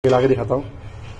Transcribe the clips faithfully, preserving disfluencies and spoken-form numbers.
मिला के दिखाता हूँ।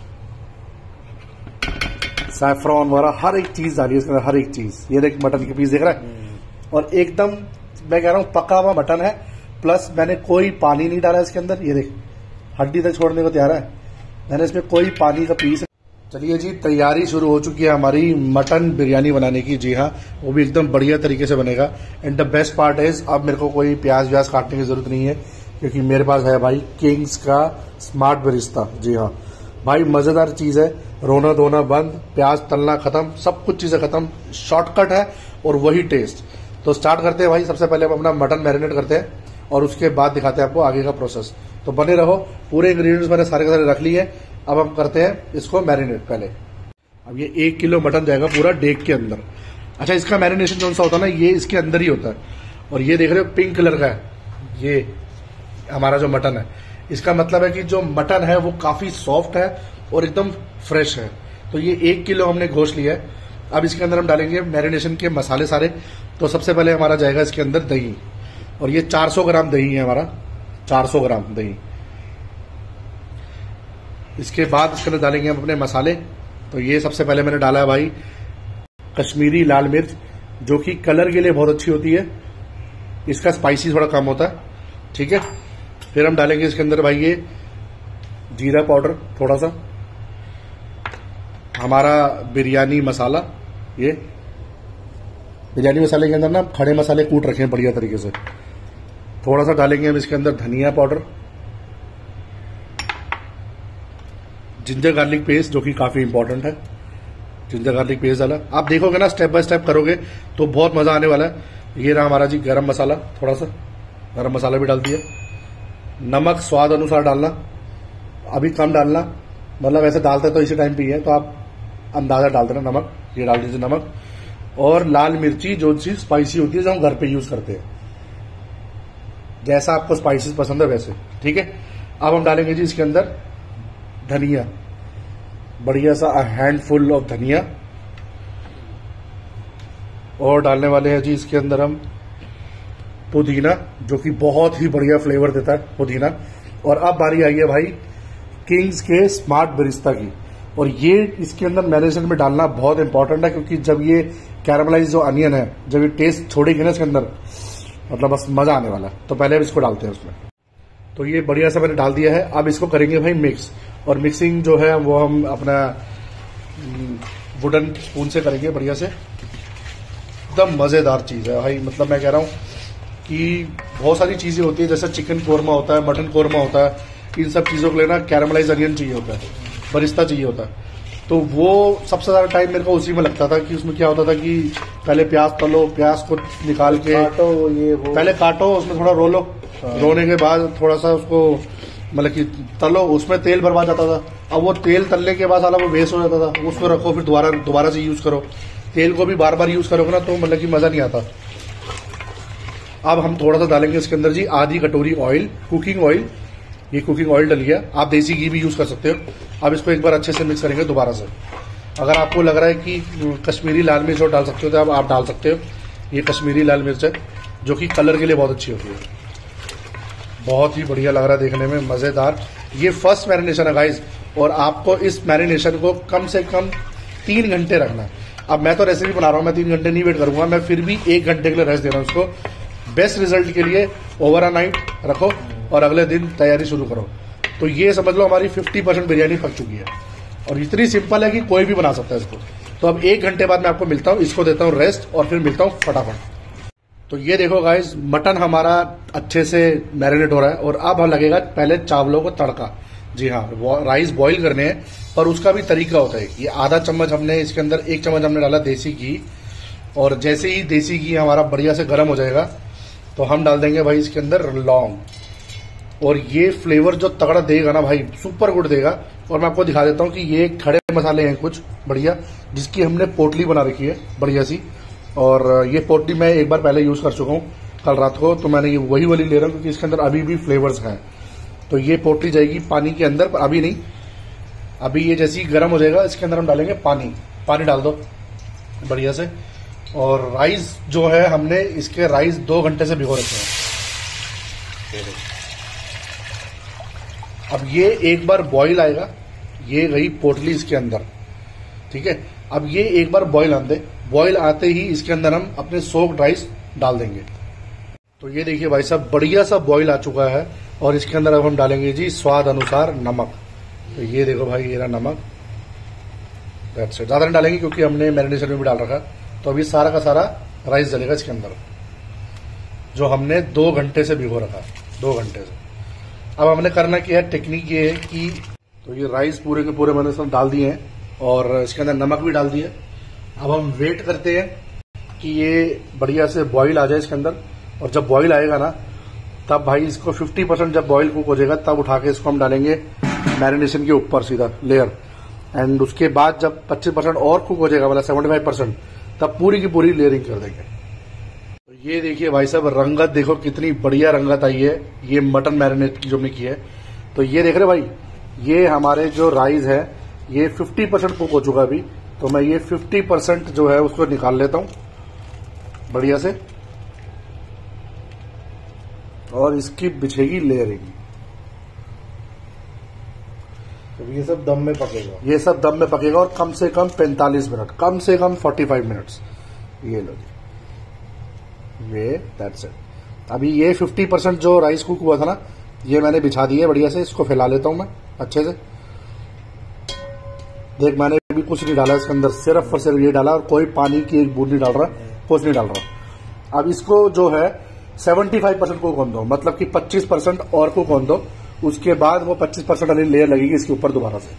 सैफ्रॉन वगैरह हर एक चीज डाली है इसके अंदर, हर एक चीज। ये देख मटन के पीस देख रहा है, और एकदम मैं कह रहा हूँ पका हुआ मटन है। प्लस मैंने कोई पानी नहीं डाला इसके अंदर। ये देख हड्डी तक छोड़ने को तैयार है, मैंने इसमें कोई पानी का पीस। चलिए जी, तैयारी शुरू हो चुकी है हमारी मटन बिरयानी बनाने की। जी हाँ, वो भी एकदम बढ़िया तरीके से बनेगा। And the best part is अब मेरे को कोई प्याज व्याज काटने की जरूरत नहीं है, क्योंकि मेरे पास है भाई किंग्स का स्मार्ट बरिस्ता। जी हाँ भाई, मजेदार चीज है। रोना धोना बंद, प्याज तलना खत्म, सब कुछ चीजें खत्म। शॉर्टकट है और वही टेस्ट। तो स्टार्ट करते हैं भाई। सबसे पहले हम अपना मटन मैरिनेट करते हैं और उसके बाद दिखाते हैं आपको आगे का प्रोसेस। तो बने रहो। पूरे इंग्रेडिएंट्स मैंने सारे के सारे रख लिए। अब हम करते हैं इसको मैरिनेट। पहले अब ये एक किलो मटन जाएगा पूरा डेग के अंदर। अच्छा, इसका मैरिनेशन कौन सा होता है ना, ये इसके अंदर ही होता है। और ये देख रहे हो पिंक कलर का है, ये हमारा जो मटन है। इसका मतलब है कि जो मटन है वो काफी सॉफ्ट है और एकदम फ्रेश है। तो ये एक किलो हमने गोश्त लिया है। अब इसके अंदर हम डालेंगे मैरिनेशन के मसाले सारे। तो सबसे पहले हमारा जाएगा इसके अंदर दही, और ये चार सौ ग्राम दही है हमारा, चार सौ ग्राम दही। इसके बाद इसके अंदर डालेंगे हम अपने मसाले। तो ये सबसे पहले मैंने डाला है भाई कश्मीरी लाल मिर्च, जो कि कलर के लिए बहुत अच्छी होती है। इसका स्पाइसी थोड़ा कम होता है, ठीक है। फिर हम डालेंगे इसके अंदर भाई ये जीरा पाउडर थोड़ा सा, हमारा बिरयानी मसाला। ये बिरयानी मसाले के अंदर ना खड़े मसाले कूट रखे हैं बढ़िया तरीके से। थोड़ा सा डालेंगे हम इसके अंदर धनिया पाउडर, जिंजर गार्लिक पेस्ट, जो कि काफी इंपॉर्टेंट है। जिंजर गार्लिक पेस्ट डाला। आप देखोगे ना स्टेप बाय स्टेप करोगे तो बहुत मजा आने वाला है। ये रहा हमारा जी गरम मसाला, थोड़ा सा गरम मसाला भी डाल दिया। नमक स्वाद अनुसार डालना, अभी कम डालना, मतलब ऐसे डालते तो इसी टाइम पे ही है, तो आप अंदाजा डाल देना नमक। ये डाल दीजिए नमक। और लाल मिर्ची, जो चीज स्पाइसी होती है जो हम घर पे यूज करते हैं, जैसा आपको स्पाइसेस पसंद है वैसे, ठीक है। अब हम डालेंगे जी इसके अंदर धनिया, बढ़िया सा हैंडफुल ऑफ धनिया। और डालने वाले हैं जी इसके अंदर हम पुदीना, जो कि बहुत ही बढ़िया फ्लेवर देता है पुदीना। और अब बारी आई है भाई किंग्स के स्मार्ट बरिस्ता की। और ये इसके अंदर मैरिनेशन में डालना बहुत इंपॉर्टेंट है, क्योंकि जब ये कैरामलाइज जो अनियन है, जब ये टेस्ट छोड़ेगी ना इसके अंदर, मतलब बस मजा आने वाला है। तो पहले अब इसको डालते हैं उसमें। तो ये बढ़िया सा मैंने डाल दिया है। अब इसको करेंगे भाई मिक्स। और मिक्सिंग जो है वो हम अपना वुडन स्पून से करेंगे बढ़िया से। एकदम मजेदार चीज है भाई, मतलब मैं कह रहा हूं कि बहुत सारी चीजें होती है, जैसे चिकन कोरमा होता है, मटन कोरमा होता है, इन सब चीजों को लेना कैरामलाइज अनियन चाहिए होता है, बरिस्ता चाहिए होता है। तो वो सबसे ज्यादा टाइम मेरे को उसी में लगता था कि उसमें क्या होता था कि पहले प्याज तलो, प्याज को निकाल के काटो, ये वो पहले काटो, उसमें थोड़ा रोलो, रोने के बाद थोड़ा सा उसको मतलब कि तलो, उसमें तेल बर्बाद जाता था। अब वो तेल तलने के बाद साला वो वेस्ट हो जाता था, उसको रखो फिर दोबारा दोबारा से यूज करो। तेल को भी बार बार यूज करोगे ना तो मतलब कि मजा नहीं आता। अब हम थोड़ा सा डालेंगे इसके अंदर जी आधी कटोरी ऑयल, कुकिंग ऑयल। ये कुकिंग ऑयल डलिए, आप देसी घी भी यूज कर सकते हो। अब इसको एक बार अच्छे से मिक्स करेंगे दोबारा से। अगर आपको लग रहा है कि कश्मीरी लाल मिर्च और डाल सकते हो तो अब आप डाल सकते हो। ये कश्मीरी लाल मिर्च है, जो कि कलर के लिए बहुत अच्छी होती है। बहुत ही बढ़िया लग रहा है देखने में, मजेदार। ये फर्स्ट मैरिनेशन है गाइस, और आपको इस मैरिनेशन को कम से कम तीन घंटे रखना है। अब मैं तो रेसिपी बना रहा हूं, मैं तीन घंटे नहीं वेट करूंगा, मैं फिर भी एक घंटे के लिए रेस्ट दे रहा हूं उसको। बेस्ट रिजल्ट के लिए ओवर अ नाइट रखो और अगले दिन तैयारी शुरू करो। तो ये समझ लो हमारी फिफ्टी परसेंट बिरयानी पक चुकी है, और इतनी सिंपल है कि कोई भी बना सकता है इसको। तो अब एक घंटे बाद मैं आपको मिलता हूं, इसको देता हूं रेस्ट और फिर मिलता हूं फटाफट। तो ये देखो गाइस, मटन हमारा अच्छे से मैरिनेट हो रहा है, और अब लगेगा पहले चावलों को तड़का। जी हाँ, राइस बॉईल करने हैं, पर उसका भी तरीका होता है। ये आधा चम्मच हमने इसके अंदर, एक चम्मच हमने डाला देसी घी, और जैसे ही देसी घी हमारा बढ़िया से गर्म हो जाएगा तो हम डाल देंगे भाई इसके अंदर लौंग। और ये फ्लेवर जो तगड़ा देगा ना भाई, सुपर गुड देगा। और मैं आपको दिखा देता हूँ कि ये खड़े मसाले हैं कुछ बढ़िया, जिसकी हमने पोटली बना रखी है बढ़िया सी। और ये पोटली मैं एक बार पहले यूज कर चुका हूँ कल रात को, तो मैंने ये वही वाली ले रहा हूँ क्योंकि इसके अंदर अभी भी फ्लेवर्स हैं। तो ये पोटली जाएगी पानी के अंदर, पर अभी नहीं, अभी ये जैसे ही गर्म हो जाएगा इसके अंदर हम डालेंगे पानी। पानी डाल दो बढ़िया से। और राइस जो है हमने इसके राइस दो घंटे से भिगो रखे हैं। अब ये एक बार बॉईल आएगा, ये गई पोटली इसके अंदर, ठीक है। अब ये एक बार बॉईल आते बॉईल आते ही इसके अंदर हम अपने सोक्ड राइस डाल देंगे। तो ये देखिए भाई साहब बढ़िया सा बॉईल आ चुका है और इसके अंदर अब हम डालेंगे जी स्वाद अनुसार नमक। तो ये देखो भाई ये रहा नमक, दैट्स इट। ज्यादा नहीं डालेंगे क्योंकि हमने मैरिनेशन में भी डाल रखा। तो अभी सारा का सारा राइस डलेगा इसके अंदर जो हमने दो घंटे से भिगो रखा, दो घंटे से। अब हमने करना क्या है, टेक्निक ये है कि तो ये राइस पूरे के पूरे मैंने सब डाल दिए हैं और इसके अंदर नमक भी डाल दिया। अब हम वेट करते हैं कि ये बढ़िया से बॉईल आ जाए इसके अंदर, और जब बॉईल आएगा ना तब भाई इसको पचास परसेंट जब बॉईल कुक हो जाएगा तब उठा के इसको हम डालेंगे मैरिनेशन के ऊपर सीधा लेयर। एंड उसके बाद जब पच्चीस परसेंट और कुक हो जाएगा मतलब पचहत्तर परसेंट तब पूरी की पूरी लेयरिंग कर देंगे। तो ये देखिए भाई साहब रंगत देखो कितनी बढ़िया रंगत आई है ये मटन मैरिनेट की जो हमने की है। तो ये देख रहे भाई ये हमारे जो राइस है ये पचास परसेंट कुक हो चुका अभी। तो मैं ये पचास परसेंट जो है उसको निकाल लेता हूं बढ़िया से और इसकी बिछेगी लेयरिंग। तो ये सब दम में पकेगा, ये सब दम में पकेगा और कम से कम पैंतालीस मिनट, कम से कम पैंतालीस मिनट्स। ये लो जी, ये दैट्स इट। अभी ये पचास परसेंट जो राइस कुक हुआ था ना ये मैंने बिछा दिया बढ़िया से। इसको फैला लेता हूं मैं अच्छे से। देख मैंने भी कुछ नहीं डाला इसके अंदर, सिर्फ और सिर्फ ये डाला और कोई पानी की एक बूंद नहीं डाल रहा, कुछ नहीं डाल रहा। अब इसको जो है पचहत्तर परसेंट कुक होने दो, मतलब कि पच्चीस परसेंट और कुक होने दो। उसके बाद वो पच्चीस परसेंट वाली लेयर लगेगी इसके ऊपर दोबारा से।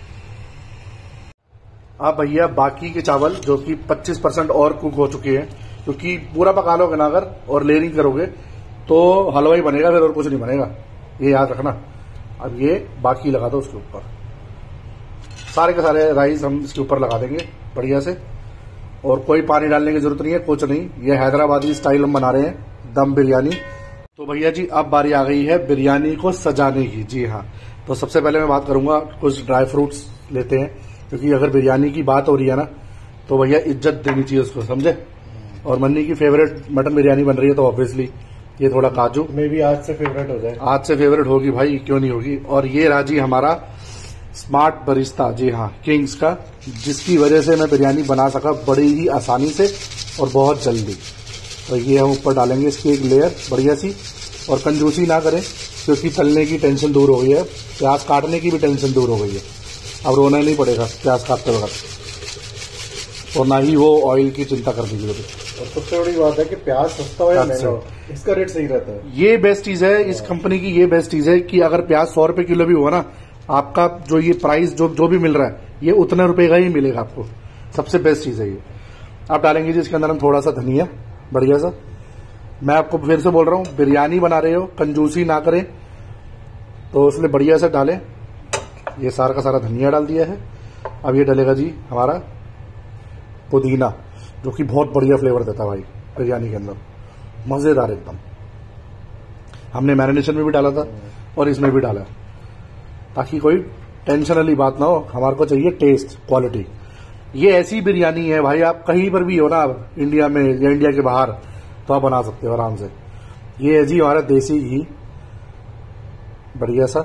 अब भैया बाकी के चावल जो कि पच्चीस परसेंट और कुक हो चुके हैं, क्योंकि पूरा पका लोगे ना अगर और लेयरिंग करोगे तो हलवा ही बनेगा फिर और कुछ नहीं बनेगा, ये याद रखना। अब ये बाकी लगा दो उसके ऊपर, सारे के सारे राइस हम इसके ऊपर लगा देंगे बढ़िया से। और कोई पानी डालने की जरूरत नहीं है, कुछ नहीं। ये हैदराबादी स्टाइल हम बना रहे हैं दम बिरयानी। तो भैया जी अब बारी आ गई है बिरयानी को सजाने की। जी हाँ, तो सबसे पहले मैं बात करूंगा कुछ ड्राई फ्रूट्स लेते हैं, क्योंकि अगर बिरयानी की बात हो रही है ना तो भैया इज्जत देनी चाहिए उसको, समझे। और मन्नी की फेवरेट मटन बिरयानी बन रही है तो ऑब्वियसली ये थोड़ा काजू में भी आज से फेवरेट हो जाए, आज से फेवरेट होगी भाई, क्यों नहीं होगी। और ये राजी हमारा स्मार्ट बरिस्ता, जी हाँ किंग्स का, जिसकी वजह से मैं बिरयानी बना सका बड़ी ही आसानी से और बहुत जल्दी। तो ये हम ऊपर डालेंगे इसकी एक लेयर बढ़िया सी, और कंजूसी ना करें क्योंकि तलने की टेंशन दूर हो गई है, प्याज काटने की भी टेंशन दूर हो गई है। अब रोना नहीं पड़ेगा प्याज काटते वक्त, और ना ही वो ऑयल की चिंता करने की जरूरत। और सबसे बड़ी बात है कि प्याज सस्ता हो या महंगा हो, इसका रेट सही रहता है। ये बेस्ट चीज है इस कंपनी की, ये बेस्ट चीज है कि अगर प्याज सौ रुपए किलो भी हुआ ना, आपका जो ये प्राइस जो जो भी मिल रहा है ये उतने रुपए का ही मिलेगा आपको। सबसे बेस्ट चीज है ये। आप डालेंगे जी इसके अंदर हम थोड़ा सा धनिया बढ़िया सा। मैं आपको फिर से बोल रहा हूं बिरयानी बना रहे हो कंजूसी ना करें, तो इसलिए बढ़िया से डालें। ये सारा का सारा धनिया डाल दिया है। अब ये डलेगा जी हमारा पुदीना, जो कि बहुत बढ़िया फ्लेवर देता है भाई बिरयानी के अंदर, मजेदार एकदम। हमने मैरिनेशन में भी डाला था और इसमें भी डाला, ताकि कोई टेंशन वाली बात ना हो। हमारे को चाहिए टेस्ट क्वालिटी। ये ऐसी बिरयानी है भाई, आप कहीं पर भी हो ना इंडिया में या इंडिया के बाहर, तो आप बना सकते हो आराम से। ये है जी हमारा देसी घी बढ़िया सा,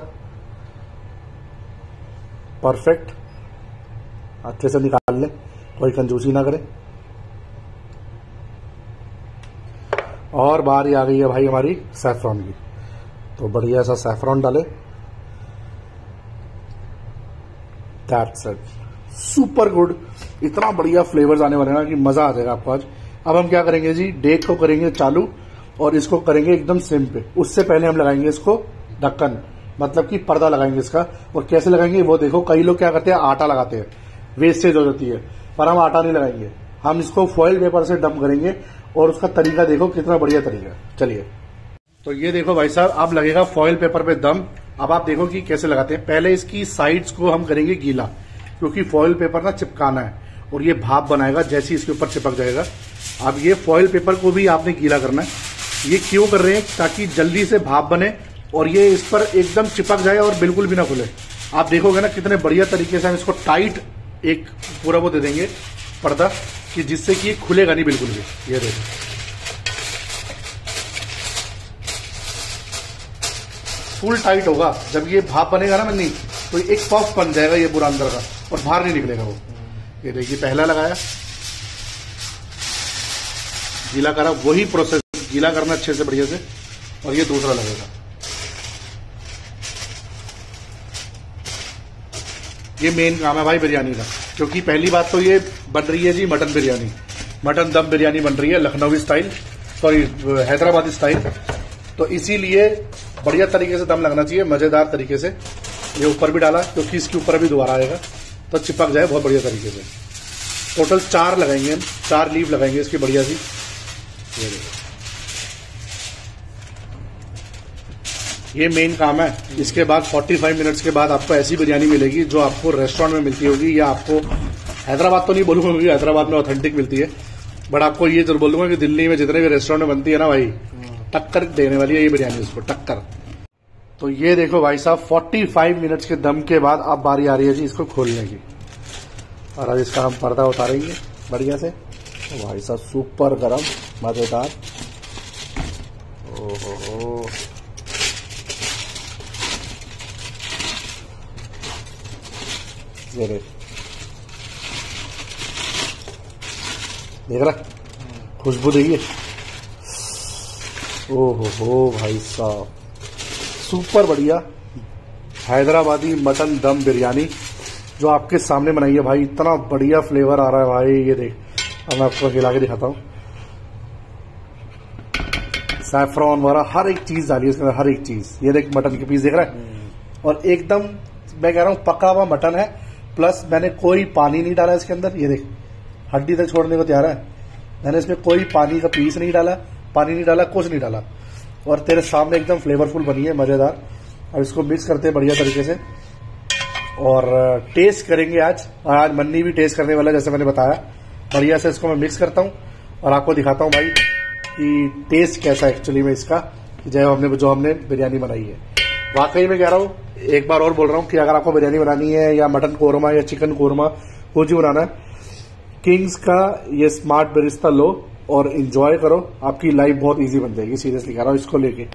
परफेक्ट। अच्छे से निकाल लें, कोई कंजूसी ना करें। और बारी आ गई है भाई हमारी सैफरॉन की, तो बढ़िया सा सैफरॉन डाले। That's it, super good. इतना बढ़िया फ्लेवर्स आने वाले हैं ना कि मजा आ जाएगा आपको आज। अब हम क्या करेंगे जी, डेक को करेंगे चालू और इसको करेंगे एकदम सिम पे। उससे पहले हम लगाएंगे इसको ढक्कन, मतलब कि पर्दा लगाएंगे इसका। और कैसे लगाएंगे वो देखो, कई लोग क्या करते हैं आटा लगाते हैं, वेस्टेज हो जाती है, पर हम आटा नहीं लगाएंगे। हम इसको फॉइल पेपर से डम करेंगे और उसका तरीका देखो कितना बढ़िया तरीका है। चलिए, तो ये देखो भाई साहब अब लगेगा फॉइल पेपर पे दम। अब आप देखो कि कैसे लगाते हैं। पहले इसकी साइड्स को हम करेंगे गीला, क्योंकि फॉइल पेपर ना चिपकाना है और ये भाप बनाएगा जैसे ही इसके ऊपर चिपक जाएगा। अब ये फॉइल पेपर को भी आपने गीला करना है। ये क्यों कर रहे हैं, ताकि जल्दी से भाप बने और ये इस पर एकदम चिपक जाए और बिल्कुल भी ना खुले। आप देखोगे ना कितने बढ़िया तरीके से हम इसको टाइट एक पूरा वो दे देंगे पर्दा, कि जिससे कि ये खुलेगा नहीं बिल्कुल भी। ये देखो फुल टाइट होगा, जब ये भाप बनेगा ना मन्नी, तो एक पफ बन जाएगा ये पूरा अंदर का, और बाहर नहीं निकलेगा वो। ये देखिए पहला लगाया, गीला करा, वही प्रोसेस गीला करना अच्छे से बढ़िया से, और ये दूसरा लगेगा। ये मेन काम है भाई बिरयानी का, क्योंकि पहली बात तो ये बन रही है जी मटन बिरयानी, मटन दम बिरयानी बन रही है Lucknowi style, sorry Hyderabadi style. तो इसीलिए बढ़िया तरीके से दम लगना चाहिए, मजेदार तरीके से। ये ऊपर भी डाला क्योंकि इसके ऊपर भी दोबारा आएगा तो चिपक जाए बहुत बढ़िया तरीके से। टोटल चार लगाएंगे हम, चार लीव लगाएंगे इसकी बढ़िया सी। ये देखो, ये मेन काम है। इसके बाद पैंतालीस मिनट्स के बाद आपको ऐसी बिरयानी मिलेगी जो आपको रेस्टोरेंट में मिलती होगी, या आपको हैदराबाद तो नहीं बोलूंगा क्योंकि हैदराबाद में ऑथेंटिक मिलती है, बट आपको ये जरूर बोलूंगा कि दिल्ली में जितने भी रेस्टोरेंट में बनती है ना भाई, टक्कर देने वाली है ये बिरयानी उसको, टक्कर। तो ये देखो भाई साहब, पैंतालीस मिनट्स के दम के बाद अब बारी आ रही है जी इसको खोलने की, और अब इसका हम पर्दा उतारेंगे बढ़िया से। तो भाई साहब सुपर गरम मजेदार, ओहो हो, ये देख देख रहा, खुशबू देखिए, ओहो हो भाई साहब, सुपर बढ़िया हैदराबादी मटन दम बिरयानी जो आपके सामने बनाई है भाई। इतना बढ़िया फ्लेवर आ रहा है भाई, ये देख, अब मैं आपको खिला के दिखाता हूँ। सैफरॉन वगैरह हर एक चीज डाली है इसके अंदर, हर एक चीज। ये देख मटन के पीस देख रहा है, और एकदम मैं कह रहा हूँ पका हुआ मटन है, प्लस मैंने कोई पानी नहीं डाला इसके अंदर। ये देख हड्डी तक छोड़ने को तैयार है, मैंने इसमें कोई पानी का पीस नहीं डाला, पानी नहीं डाला, कुछ नहीं डाला, और तेरे सामने एकदम फ्लेवरफुल बनी है, मजेदार। अब इसको मिक्स करते हैं बढ़िया तरीके से, और टेस्ट करेंगे आज। आज मन्नी भी टेस्ट करने वाला है जैसे मैंने बताया। बढ़िया से इसको मैं मिक्स करता हूँ और आपको दिखाता हूँ भाई कि टेस्ट कैसा है एक्चुअली में इसका, जो हमने जो हमने बिरयानी बनाई है। वाकई में कह रहा हूँ, एक बार और बोल रहा हूँ कि अगर आपको बिरयानी बनानी है या मटन कोरमा या चिकन कोरमा कुछ भी बनाना है, किंग्स का ये स्मार्ट बेरिस्ता लो और एंजॉय करो, आपकी लाइफ बहुत इजी बन जाएगी। सीरियसली कह रहा हूँ इसको लेके।